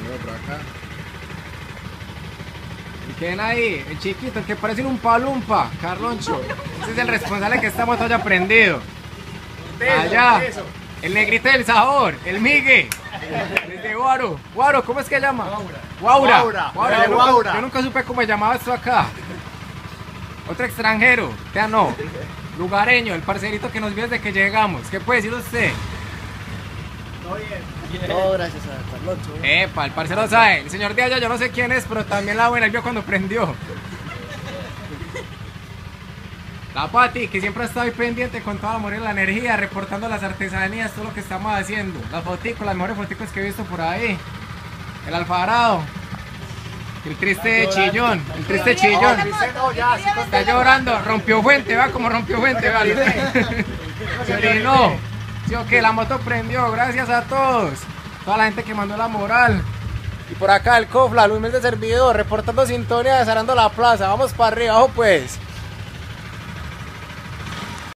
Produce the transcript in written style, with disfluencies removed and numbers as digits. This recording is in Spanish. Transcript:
por acá. ¿Y quién ahí? El chiquito, el que parece un palumpa, Carloncho. Ese es el responsable que esta moto haya prendido. Allá, el negrito del sabor, el Migue. Desde Guaro. Guaro, ¿cómo es que llama? Guaura. Yo nunca supe cómo se llamaba esto acá. Otro extranjero, ya no. Lugareño, el parcerito que nos vio desde que llegamos. ¿Qué puede decir usted? Todo bien. Todo gracias a Carloncho. Epa, el parcero sabe. El señor de allá yo no sé quién es, pero también la buena, él vio cuando prendió. La Pati, que siempre ha estado ahí pendiente con todo el amor y la energía, reportando las artesanías, todo lo que estamos haciendo. Las foticos, las mejores foticos que he visto por ahí. El Alvarado. El triste chillón. El triste chillón. Está llorando. Rompió fuente, va como rompió fuente, va. Se orinó. Sí, ok, la moto prendió. Gracias a todos. Toda la gente que mandó la moral. Y por acá el Cofla, Luis Mel de servidor, reportando sintonía, desarando la plaza. Vamos para arriba, ojo pues.